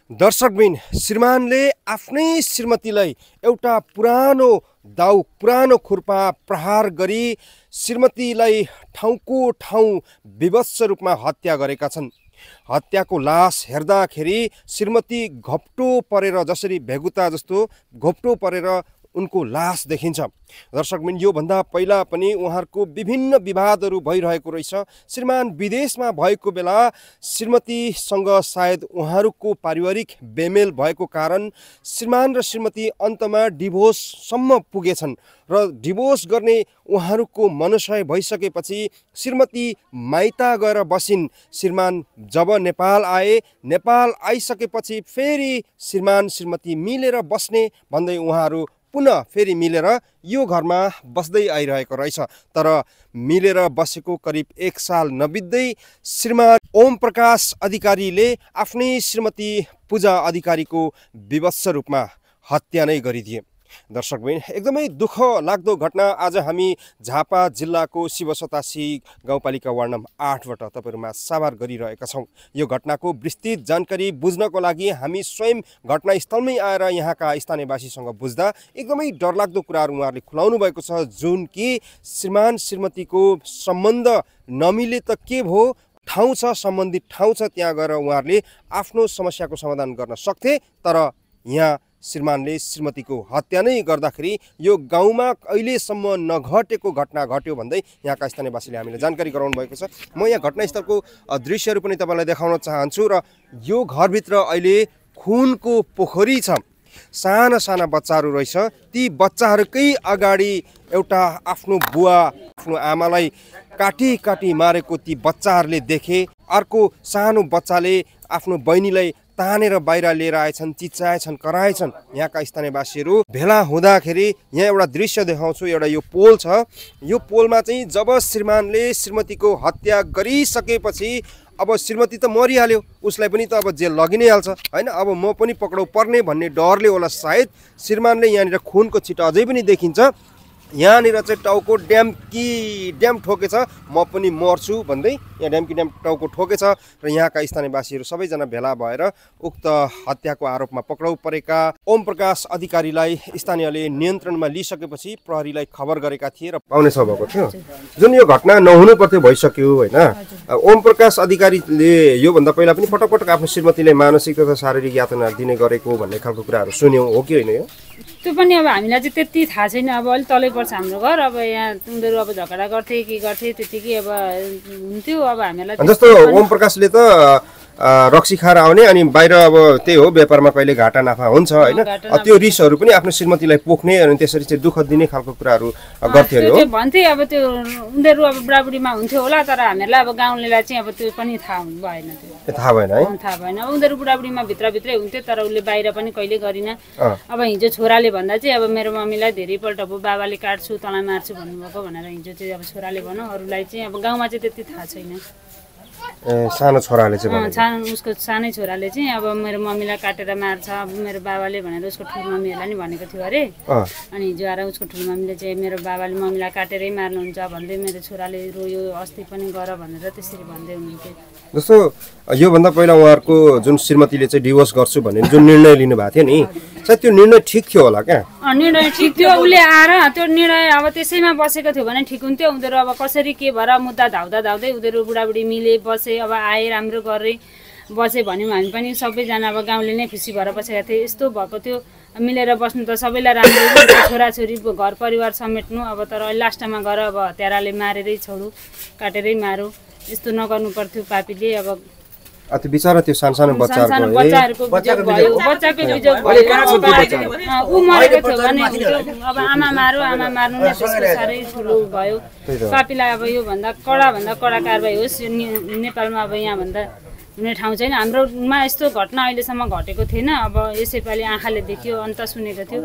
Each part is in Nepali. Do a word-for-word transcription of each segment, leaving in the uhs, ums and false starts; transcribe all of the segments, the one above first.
दर्शकबिन श्रीमानले आफ्नै श्रीमतीलाई एउटा पुरानो दाउ पुरानो खुर्पा प्रहार गरी श्रीमतीलाई ठाउँको ठाउँ विभत्स रूपमा हत्या गरेका छन्। हत्याको लास हेर्दाखेरि श्रीमती घोप्टो परेर जसरी भेगुता जस्तो घोप्टो परेर उनको लास देखिन्छ। दर्शकबिन यो भन्दा पहिला पनि उहाँहरूको विभिन्न विवादहरू भइरहेको रहेछ। श्रीमान विदेशमा भएको बेला श्रीमतीसँग सायद उहाँहरूको पारिवारिक बेमेल भएको कारण श्रीमान र श्रीमती अन्तमा डिभोर्ससम्म पुगेछन् र डिभोर्स गर्ने उहाँहरूको मनोसय भइसकेपछि श्रीमती माइता गएर बसिन्। श्रीमान जब नेपाल आए, नेपाल आइसकेपछि फेरि श्रीमान श्रीमती मिलेर बस्ने भन्दै उहाँहरू पुनः फेरि मिलेर यो घरमा बस्दै आइरहेको रहेछ। तर मिलेर बसेको करिब एक साल नबित्दै श्रीमान ओम प्रकाश अधिकारीले आफ्नै श्रीमती पूजा अधिकारीको विभत्स रूपमा हत्या नै गरिदिए। दर्शकबिन एकदमै दुःख लाग्दो घटना आज हामी झापा जिल्लाको शिव सतासी गाउँपालिका वार्ड नम्बर आठबाट तपाईहरुमा साभार गरिरहेका छौं। यो घटनाको विस्तृत जानकारी बुझ्नको लागि हामी स्वयं घटनास्थलमै आएर यहाँका स्थानीयवासीसँग बुझ्दा एकदमै डरलाग्दो कुराहरू उहाँहरूले खुलाउनु भएको छ, जुन कि श्रीमान श्रीमतीको सम्बन्ध नमिले त के भो, ठाउँ छ, सम्बन्धित ठाउँ छ, त्यहाँ गएर उहाँहरूले आफ्नो समस्याको समाधान गर्न सक्थे। तर यहाँ श्रीमानले श्रीमतीको हत्या नै गर्दाखेरि यो गाउँमा अहिलेसम्म नघटेको घटना घट्यो भन्दै यहाँका स्थानीयवासीले हामीले जानकारी गराउनु भएको छ। म यहाँ घटनास्थलको दृश्यहरू पनि तपाईलाई देखाउन चाहन्छु र यो घरभित्र अहिले खुनको पोखरी छ, साना साना बच्चाहरू रहेछ। ती बच्चाहरूकै अगाडि एउटा आफ्नो बुवा आफ्नो आमालाई काटी काटी मारेको ती बच्चाहरूले देखे। अर्को सानो बच्चाले आफ्नो बहिनीलाई तानेर बाहिर लिएर आएछन्, चिच्चाएछन्, कराएछन्। यहाँका स्थानीयवासीहरू भेला हुँदाखेरि यहाँ एउटा दृश्य देखाउँछु। एउटा यो पोल छ, यो पोलमा चाहिँ जब श्रीमानले श्रीमतीको हत्या गरिसकेपछि अब श्रीमती त मरिहाल्यो, उसलाई पनि त अब जेल लगि नै हाल्छ हैन। अब म पनि पक्राउ पर्ने भन्ने डरले होला सायद श्रीमानले यहाँनिर खुनको छिटो अझै पनि देखिन्छ। यहाँनिर चाहिँ टाउको ड्याम्की ड्याम ठोकेछ, म पनि मर्छु भन्दै यहाँ ड्याम्की ड्याम टाउको ठोकेछ। र यहाँका स्थानीयवासीहरू सबैजना भेला भएर उक्त हत्याको आरोपमा पक्राउ परेका ओम प्रकाश अधिकारीलाई स्थानीयले नियन्त्रणमा लिइसकेपछि प्रहरीलाई खबर गरेका थिए र पाउने भएको थियो। जुन यो घटना नहुनु पर्थ्यो भइसक्यो हैन। ओम प्रकाश अधिकारीले योभन्दा पहिला पनि पटक पटक आफ्नो श्रीमतीलाई मानसिक तथा शारीरिक यातना दिने गरेको भन्ने खालको कुराहरू सुन्यौं, हो कि होइन? यो त्यो पनि अब हामीलाई चाहिँ त्यति थाहा छैन। अब अलिक तलै पर्छ हाम्रो घर। अब यहाँ उनीहरू अब झगडा गर्थे के गर्थे त्यतिकै अब हुन्थ्यो। अब हामीलाई जस्तो ओम प्रकाशले त रक्सी खाएर आउने अनि बाहिर अब त्यही हो व्यापारमा कहिले घाटा नाफा हुन्छ हैन, त्यो रिसहरू पनि आफ्नो श्रीमतीलाई पोख्ने अनि त्यसरी चाहिँ दुःख दिने खालको कुराहरू गर्थे अरे हो भन्थे। अब त्यो उनीहरू अब बुढाबुढीमा हुन्थ्यो होला, तर हामीहरूलाई अब गाउँलेलाई चाहिँ अब त्यो पनि थाहा भएन। त्यो थाहा भएन है, थाहा भएन। उनीहरू बुढाबुढीमा भित्रभित्रै हुन्थ्यो, तर उसले बाहिर पनि कहिले गरिन। अब हिजो छोराले भन्दा चाहिँ अब मेरो मम्मीलाई धेरैपल्ट अब बाबाले काट्छु तँलाई मार्छु भन्नुभएको भनेर हिजो चाहिँ अब छोराले भनौँ, अरूलाई चाहिँ अब गाउँमा चाहिँ त्यति थाहा छैन। सानो छोराले चाहिँ सानो उसको सानै छोराले चाहिँ अब मेरो मम्मीलाई काटेर मार्छ अब मेरो बाबाले भनेर उसको ठुलो मम्मीहरूलाई नि भनेको थियो अरे। अनि हिजो आएर उसको ठुलो मम्मीले चाहिँ मेरो बाबाले मम्मीलाई काटेरै मार्नुहुन्छ भन्दै मेरो छोराले रोयो, अस्ति पनि गर भनेर त्यसरी भन्दै हुनुहुन्थ्यो। जस्तो योभन्दा पहिला उहाँहरूको जुन श्रीमतीले चाहिँ डिभोर्स गर्छु भन्ने जुन निर्णय लिनुभएको थियो नि, सायद त्यो निर्णय ठिक थियो होला क्या? निर्णय ठिक थियो। उसले आएर त्यो निर्णय अब त्यसैमा बसेको थियो भने ठिक हुन्थ्यो। उनीहरू अब कसरी के भएर मुद्दा धाउँदा धाउँदै उनीहरू बुढाबुढी मिले बसे, अब आए राम्रो गरे बसे भन्यौँ हामी पनि सबैजना। अब गाउँले नै खुसी भएर बसेका थिए। यस्तो भएको थियो मिलेर बस्नु त सबैलाई राम्रो, छोराछोरी घर परिवार समेट्नु। अब तर लास्टमा गएर अब हत्याराले मारेरै छोडु, काटेरै मारु, यस्तो नगर्नु पर्थ्यो पापीले। अब अति बिचारा त्यो सानसानो बच्चाहरुको बच्चाहरुको बिजोग भयो, बच्चाको बिजोग भयो। उ मरेको थियो भने अब आमा मारु आमा मार्नु नै त्यसको साह्रै ठुलो भयो। पापीलाई अब यो भन्दा कडा भन्दा कडा कारबाही होस्। नेपालमा अब यहाँ भन्दा हुने ठाउँ छैन। हाम्रोमा यस्तो घटना अहिलेसम्म घटेको थिएन। अब यसैपालि आँखाले देख्यो, अन्त सुनेको थियो।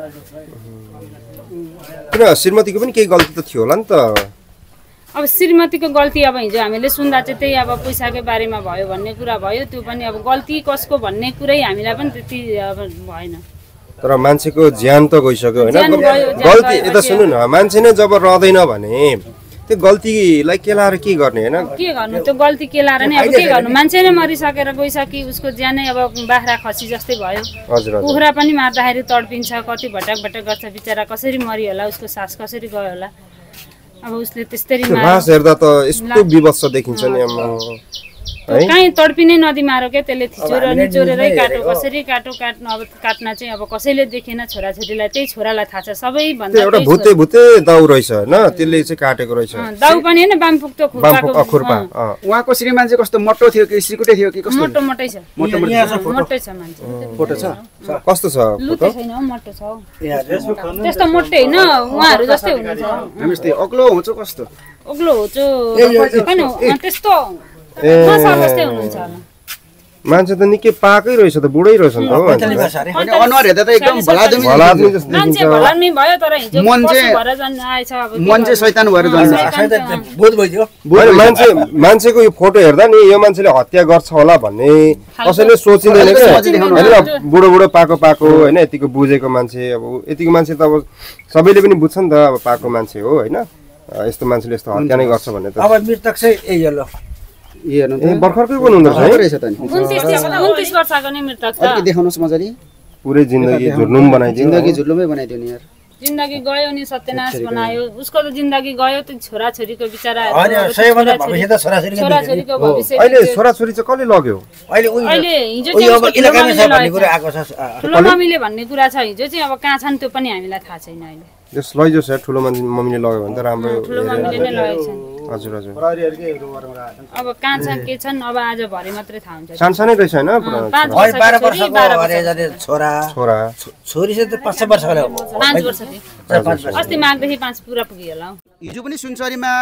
किन श्रीमतीको पनि केही गल्ती त थियो होला नि त? अब श्रीमतीको गल्ती अब हिजो हामीले सुन्दा चाहिँ त्यही अब पैसाकै बारेमा भयो भन्ने कुरा भयो। त्यो पनि अब गल्ती कसको भन्ने कुरै हामीलाई पनि त्यति अब भएन। तर मान्छेको ज्यान त गइसक्यो हैन? गल्ती यता सुन्नु न, मान्छे नै जब रहदैन भने त्यो गल्तीलाई केलाएर के गर्ने हैन के गर्नु त्यो गल्ती केलाएर नै अब के गर्नु मान्छे नै मरिसकेर गइसके उसको ज्यानै अब बाख्रा खसी जस्तै भयो हजुर हजुर कुखुरा पनि मार्दाखेरि तडपिन्छ कति भटक भटक गर्छ बिचरा कसरी मरि होला उसको सास कसरी गयो होला अब उसले त्यसरी मास हेर्दा त यस्तो विवश देखिन्छ नि कहीँ तडपिनै नदीमा आरो के त्यसले थिचोर निचोरेरै काटो कसरी काटो काट्नु अब काट्न चाहिँ अब कसैले देखेन छोराछोरीलाई त्यही छोरालाई थाहा छ सबै भन्दा एउटा भुते भुते दाउ रहेछ हैन त्यसले चाहिँ काटेको रहेछ दाउ पनि हैन बामफुक्तो खुर्पाको खुर्पा उहाँको श्रीमान चाहिँ कस्तो मोटो थियो कि सिकुटे थियो कि कस्तो मोटो मोटै छ मोटो मोटै छ मान्छे फोटो छ कस्तो छ लुते छैन मोटो छ त्यस्तो मोटै हैन उहाँहरु जस्तै हुनुहुन्छ नमस्ते अग्लो हुन्छ कस्तो अग्लो होचो हैन त्यस्तो जस्तै हुनुहुन्छ होला मान्छे त निकै पाकै रहेछ त बुढै रहेछ नि त हो अनि अनुहार हेर्दा त एकदम भलादमी भलादमी जस्तो मान्छे देखिन्छ भलादमी भयो तर हिजो मन चाहिँ- पशु भएर जन आएछ अब मन चाहिँ शैतान भएर जन्मेछ होइन, मान्छे मान्छेको यो फोटो हेर्दा नि यो मान्छेले हत्या गर्छ होला भन्ने कसैले सोचिँदैन क्या होइन बुढो बुढो पाको पाको होइन यतिको बुझेको मान्छे अब यतिको मान्छे त अब सबैले पनि बुझ्छ नि त अब पाको मान्छे हो होइन यस्तो मान्छेले यस्तो हत्या नै गर्छ भन्ने त अब मृतक चाहिँ यही हेलो ए हेर्नु त ए भर्खरकै पनि हुँदो रहेछ है रहेछ त नि उन्तिस उन्तिस वर्षको नै मृतक छ अलिकति देखाउनुहोस् मजाले पुरै जिन्दगी झुर्नुम बनाइदियो जिन्दगी झुल्लुमै बनाइदियो नि यार जिन्दगी गयो नि सत्यनाश बनायो उसको त जिन्दगी गयो त छोराछोरीको बिचरा होइन सबैभन्दा भविष्य त छोराछोरी छोराछोरीको भविष्य अहिले छोराछोरी चाहिँ कसले लग्यो अहिले उयो अहिले हिजो उयो अब चाहिँ इलाकामै छ भन्ने कुरा आएको छ ठुलो मम्मीले भन्ने कुरा छ हिजो चाहिँ अब कहाँ छन् त्यो पनि हामीलाई थाहा छैन अहिले जस लैजोस् यार ठुलो मान्छे मम्मीले लग्यो भने त राम्रो ठुलो मम्मीले नै लगेको छन् हजुर हजुर अब कहाँ छन् के छन् अब आज भरे मात्रै थाहा हुन्छ सानसानै रहेछ होइन पुरा पाँच अहिले बाह्र वर्षको छोरी वर्षको बाह्र अरे जाने छोरा छोरा छोरी चाहिँ पाँच छ वर्ष होला पाँच वर्ष थियो पाँच वर्ष अस्ति माघदेखि पाँच पुरा पुग्यो होला हौ हिजो पनि सुनसरीमा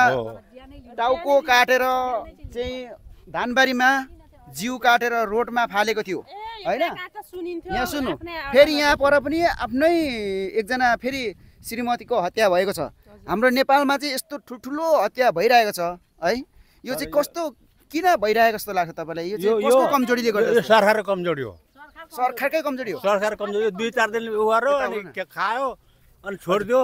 टाउको काटेर चाहिँ धानबारीमा जिउ काटेर रोडमा फालेको थियो होइन यहाँ सुन्नु फेरि यहाँ पर पनि आफ्नै एकजना फेरि श्रीमतीको हत्या भएको छ हाम्रो नेपालमा चाहिँ यस्तो ठुल्ठुलो हत्या भइरहेको छ है यो चाहिँ कस्तो किन भइरहेको जस्तो लाग्छ तपाईँलाई यो चाहिँ कसको कमजोरीले गर्दा सरकारको कमजोरी हो सरकारकै कमजोरी हो सरकार कमजोरी दुई चार दिन उ गर्यो अनि के खायो अनि छोडिदियो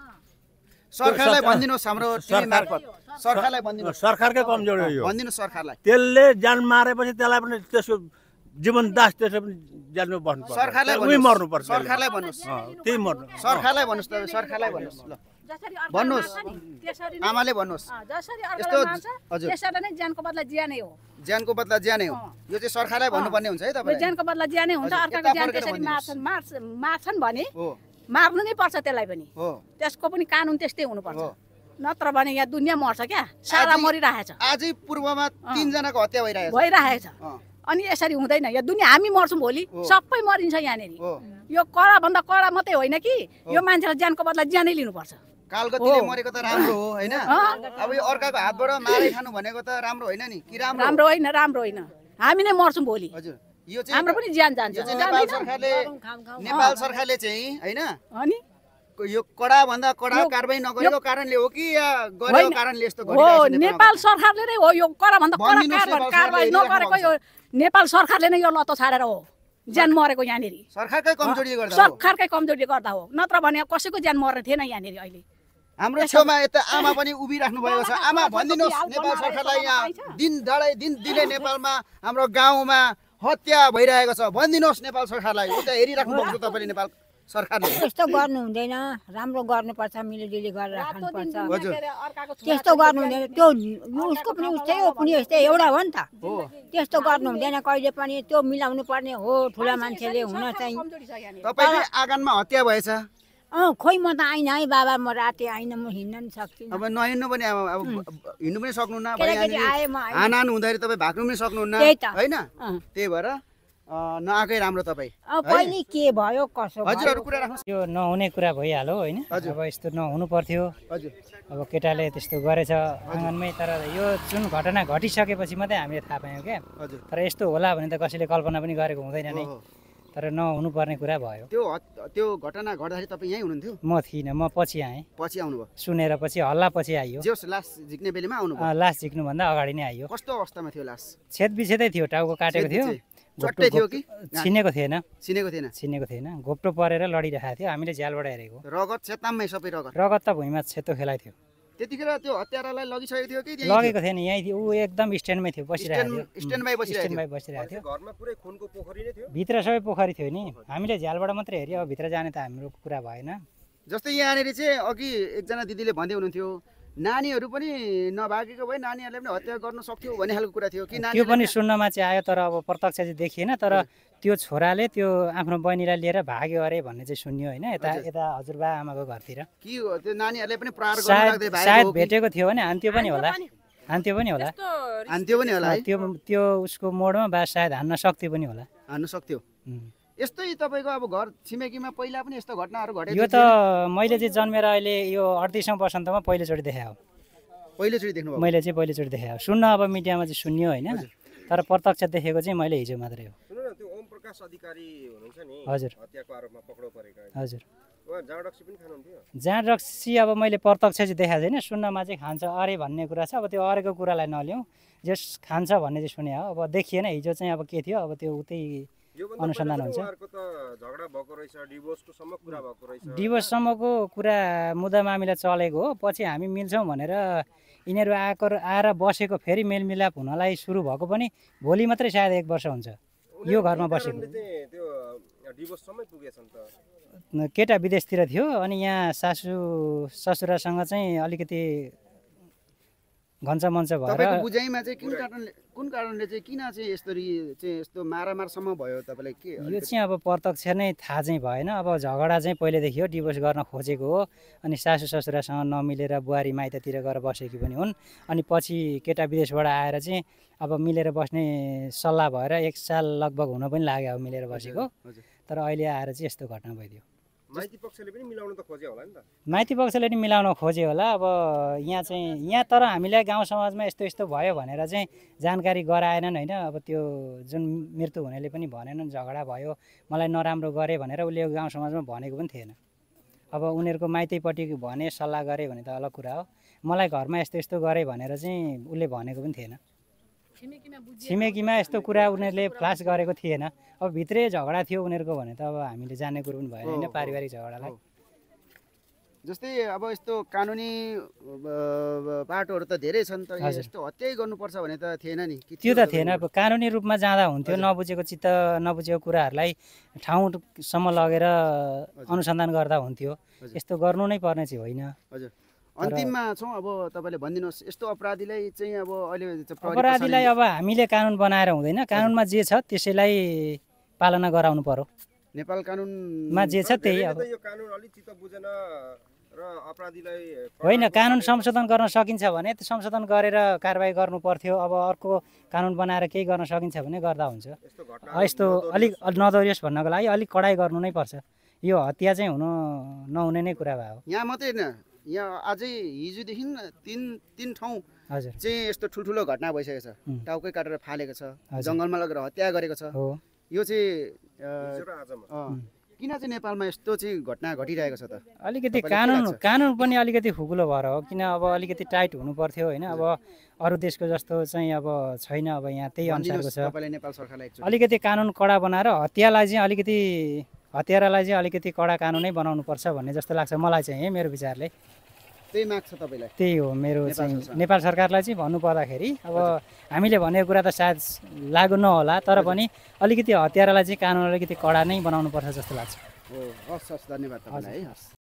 सरकारलाई भनिदिनुहोस् हाम्रो टिभी मार्फत सरकारलाई भनिदिनुहोस् सरकारकै कमजोरी हो यो भनिदिनुहोस् सरकारलाई त्यसले ज्यान मारेपछि त्यसलाई पनि त्यसको जीवन दास त्यसो पनि ज्यानमा बस्नु पर्छ सरकारलाई उही मर्नु पर्छ सरकारलाई भन्नुहोस् त्यही मर्नु सरकारलाई भन्नुहोस् त सरकारलाई भन्नुहोस् ल भन्नुहोस् आमाले भन्नुहोस् यस्तो हजुर त्यसरी नै ज्यानको बदला ज्यानै हो ज्यानको बदला ज्यानै हो यो चाहिँ सरकारलाई भन्नुपर्ने हुन्छ है तपाईँले ज्यानको बदला ज्यानै हुन्छ अर्काको ज्यान त्यसरी मार्छन् मार्छ मार्छन् भने हो मार्नु नै पर्छ त्यसलाई पनि हो त्यसको पनि कानुन त्यस्तै हुनुपर्छ नत्र भने यहाँ दुनियाँ मर्छ क्या सारा मरिरहेछ आजै पूर्वमा तीनजनाको हत्या भइरहेछ भइरहेछ अँ, अनि यसरी हुँदैन यहाँ दुनियाँ हामी मर्छौँ भोलि सबै मरिन्छ यहाँनिर हो यो कडा भन्दा कडा मात्रै होइन कि यो मान्छेलाई ज्यानको बदला ज्यानै लिनुपर्छ कालगतिले मरेको त राम्रो हो होइन अब यो अर्काको हातबाट मारै खानु भनेको त राम्रो होइन नि कि राम्रो राम्रो होइन राम्रो होइन हामी नै मर्छौँ भोलि हजुर यो चाहिँ हाम्रो पनि ज्यान जान्छ यो चाहिँ नेपाल सरकारले नेपाल सरकारले चाहिँ होइन अनि यो कडा भन्दा कडा कारबाही नगरेको कारणले हो कि या गरेको कारणले यस्तो हो गरिरहेको छ नेपाल सरकारले नै हो यो कडा भन्दा कडा भनिदिनुहोस् कारबाही नेपाल कारबाही सरकारले नगरेको यो नेपाल सरकारले नै यो लतो छाडेर हो ज्यान मरेको यहाँनिर सरकारकै कमजोरीले गर्दा हो सरकारकै कमजोरीले गर्दा हो नत्र भने कसैको ज्यान मर्ने थिएन यहाँनिर अहिले हाम्रो छेउमा यता आमा पनि उभिराख्नु भएको छ आमा भनिदिनुहोस् नेपाल सरकारलाई यहाँ दिन डाँडै दिन दिनै नेपालमा हाम्रो गाउँमा हत्या भइरहेको छ भनिदिनुहोस् नेपाल सरकारलाई उता हेरिराख्नु भएको छ तपाईँले नेपाल सरकारले त्यस्तो गर्नु हुँदैन राम्रो गर्नुपर्छ मिलिजुली गरेर राख्नुपर्छ हजुर त्यस्तो गर्नु हुँदैन त्यो उसको पनि उस्तै हो पनि यस्तै एउटा हो नि त त्यस्तो गर्नु हुँदैन कहिले पनि त्यो मिलाउनु पर्ने हो ठुला मान्छेले हुन चाहिँ तपाईँले आँगनमा हत्या भएछ अँ खोइ म त आइन है बाबा म राति आइन म हिँड्न नि सक्दिनँ अब नहिँड्नु पनि अब अब हिँड्नु पनि सक्नुहुन्न केटाकेटी आए म आइन। हानाहान हुँदाखेरि तपाईँ भाग्नु पनि सक्नुहुन्न त्यही त। होइन अँ। त्यही भएर अँ, नआएकै राम्रो तपाईँ अब कहिले के भयो कसो भयो हजुरहरू कुरा राख्नुहोस् यो नहुने कुरा भइहाल्यो होइन अब यस्तो नहुनु पर्थ्यो हजुर अब केटाले त्यस्तो गरेछ आँगनमै तर यो जुन घटना घटिसकेपछि मात्रै हामीले थाहा पायौँ क्या हजुर तर यस्तो होला भने त कसैले कल्पना पनि गरेको हुँदैन नै हो। तर नहुनु पर्ने कुरा भयो त्यो हत- त्यो घटना घट्दाखेरि तपाईँ यहीँ हुनुहुन्थ्यो म थिइनँ म पछि आएँ पछि आउनुभयो सुनेर पछि हल्ला पछि आइयो जेस लास झिक्ने बेलामा आउनुभयो अँ, लास झिक्नुभन्दा अगाडि नै आइयो कस्तो अवस्थामा थियो लास छेद विछेदै थियो टाउको काटेको थियो चट्टै थियो कि छिनेको थिएन चिनेको थिएन छिनेको थिएन घोप्टो परेर लडिरहेको थियो हामीले झ्यालबाट हेरेको रगत चेताममै सबै रगत रगत त भुइँमा सेतो खेलाइ थियो त्यतिखेर त्यो हत्यारालाई लगिसकेको थियो कि लगेको थिएन, यहीँ थियो, ऊ एकदम स्ट्यान्डमै थियो, बसिरहेको थियो, स्ट्यान्डमै बसिरहेको स्ट्यान्डमै बसिरहेको थियो। घरमा पुरै खुनको पोखरी नै थियो। भित्र सबै पोखरी थियो नि, हामीले झ्यालबाट मात्रै हेऱ्यो, अब भित्र जाने त हाम्रो कुरा भएन। जस्तै यहाँनिर चाहिँ अघि एकजना दिदीले भन्दै हुनुहुन्थ्यो नानीहरू पनि नभागेको भए नानीहरूले पनि हत्या गर्न सक्थ्यो भन्ने खालको कुरा थियो कि त्यो पनि सुन्नमा चाहिँ आयो, तर अब प्रत्यक्ष चाहिँ देखिएन। तर त्यो छोराले त्यो आफ्नो बहिनीलाई लिएर भाग्यो अरे भन्ने चाहिँ सुन्यो होइन, यता यता हजुरबा आमाको घरतिर के हो त्यो नानीहरूले पनि प्रहार गर्न सायद लाग्दै भागेको सायद हो कि? भेटेको थियो भने हान्थ्यो पनि होला, हान्थ्यो पनि होला, हान्थ्यो पनि होला है, त्यो त्यो उसको मोडमा बा सायद हान्न सक्थ्यो पनि होला। हान्न सक्थ्यो। उम्। यस्तै तपाईँको अब घर छिमेकीमा पहिला पनि यस्तो घटनाहरू घटेको यो त मैले चाहिँ जन्मेर अहिले यो अडतिसौँ वसन्तमा पहिलोचोटि देखाए हो, पहिलोचोटि देख्नुभयो? मैले चाहिँ पहिलोचोटि देखाए हो। सुन्न अब मिडियामा चाहिँ सुन्यो होइन, तर प्रत्यक्ष देखेको चाहिँ मैले हिजो मात्रै हो। सुन्नु न, त्यो ओम प्रकाश अधिकारी हुनुहुन्छ नि, हजुर हत्याको आरोपमा पक्राउ परेका, हजुर उहाँ जाँड रक्सी पनि खानुहुन्थ्यो। जाँड रक्सी अब मैले प्रत्यक्ष चाहिँ देखाएको छैन, सुन्नमा चाहिँ खान्छ अरे भन्ने कुरा छ। अब त्यो अरेको कुरालाई नलिउँ, जस खान्छ भन्ने चाहिँ सुने हो। अब देखिएन हिजो चाहिँ अब के थियो, अब त्यो उतै अनुसन्धान हुन्छ। उहाँहरुको त झगडा भएको रहेछ, डिभोर्सको सम्म कुरा भएको रहेछ। डिभोर्ससम्मको कुरा मुद्दा मामिला चलेको हो, पछि हामी मिल्छौँ भनेर यिनीहरू आएको आएर बसेको, फेरि मेलमिलाप हुनलाई सुरु भएको पनि भोलि मात्रै सायद एक वर्ष हुन्छ यो घरमा बसेको। त्यो डिभोर्ससम्मै पुगेछन् त। केटा विदेशतिर थियो, अनि यहाँ सासू ससुरासँग चाहिँ अलिकति घन्छ मञ्च भएर। तपाईँको बुझाइमा चाहिँ कुन कारणले कुन कारणले चाहिँ किन चाहिँ यसरी चाहिँ यस्तो मारामारसम्म भयो तपाईँलाई के? यो चाहिँ अब प्रत्यक्ष नै थाहा चाहिँ भएन। अब झगडा चाहिँ पहिलेदेखि हो, डिभोर्स गर्न खोजेको हो, अनि सासू ससुरासँग नमिलेर बुहारी माइततिर गएर बसेकी पनि हुन्। अनि पछि केटा विदेशबाट आएर चाहिँ अब मिलेर बस्ने सल्लाह भएर एक साल लगभग हुन पनि लाग्यो अब मिलेर बसेको, तर अहिले आएर चाहिँ यस्तो घटना भइदियो। माइती पक्षले पनि मिलाउन त खोजे होला नि त। माइती पक्षले पनि मिलाउन खोजे होला। अब यहाँ चाहिँ यहाँ तर हामीलाई गाउँ समाजमा यस्तो यस्तो भयो भनेर चाहिँ जानकारी गराएनन् होइन। अब त्यो जुन मृत्यु हुनेले पनि भनेनन् झगडा भयो, मलाई नराम्रो गरे भनेर उसले गाउँ समाजमा भनेको पनि थिएन। अब उनीहरूको माइतीपट्टि भने सल्लाह गरे भने त अलग कुरा हो, मलाई घरमा यस्तो यस्तो गरे भनेर चाहिँ उसले भनेको पनि थिएन। छिमेकीमा यस्तो कुरा उनीहरूले फ्लास गरेको थिएन। अब भित्रै झगडा थियो उनीहरूको भने त अब हामीले जान्ने कुरो पनि भएन होइन, पारिवारिक झगडालाई। जस्तै अब यस्तो कानुनी बाटोहरू त धेरै छन्, तर यस्तो हत्या गर्नुपर्छ भने त थिएन नि? त्यो त थिएन, कानुनी रूपमा जाँदा हुन्थ्यो। नबुझेको चित्त नबुझेको कुराहरूलाई ठाउँसम्म लगेर अनुसन्धान गर्दा हुन्थ्यो, यस्तो गर्नु नै पर्ने चाहिँ होइन। हजुर, अन्तिममा छौँ, अब तपाईँले भनिदिनुहोस् यस्तो अपराधीलाई चाहिँ अब अहिले अपराधीलाई अब हामीले कानुन बनाएर हुँदैन, कानुनमा जे छ त्यसैलाई पालना गराउनु पर्यो। नेपाल कानुनमा जे छ त्यही। अब यो कानुन अलि चित्त बुझेन र अपराधीलाई होइन, कानुन संशोधन गर्न सकिन्छ भने त्यो संशोधन गरेर कारबाही गर्नु पर्थ्यो। अब अर्को कानुन बनाएर केही गर्न सकिन्छ भने गर्दा हुन्छ। यस्तो अलिक नदोहोरियोस् भन्नको लागि अलिक कडाइ गर्नु नै पर्छ। यो हत्या चाहिँ हुनु नहुने नै कुरा भयो। यहाँ मात्रै होइन, यहाँ अझै हिजोदेखि तिन तिन ठाउँ हजुर चाहिँ यस्तो ठुल्ठुलो घटना भइसकेको छ। टाउकै काटेर फालेको छ, जङ्गलमा लगेर हत्या गरेको छ। यो चाहिँ किन चाहिँ नेपालमा यस्तो चाहिँ घटना घटिरहेको छ त? अलिकति कानुन कानुन पनि अलिकति खुकुलो भएर हो, किन अब अलिकति टाइट हुनु पर्थ्यो होइन। अब अरू देशको जस्तो चाहिँ अब छैन, अब यहाँ त्यही अनुसारको छ। नेपाल सरकारलाई अलिकति कानुन कडा बनाएर हत्यालाई चाहिँ अलिकति हत्यारालाई चाहिँ अलिकति कडा कानुनै बनाउनु पर्छ भन्ने जस्तो लाग्छ मलाई चाहिँ, मेरो विचारले त्यही माग छ तपाईँलाई? त्यही हो मेरो चाहिँ नेपाल सरकारलाई चाहिँ भन्नु पर्दाखेरि। अब हामीले भनेको कुरा त सायद लागु नहोला, तर पनि अलिकति हत्यारालाई चाहिँ कानुन अलिकति कडा नै बनाउनु पर्छ जस्तो लाग्छ। हो, हस् हस्, धन्यवाद तपाईँलाई है।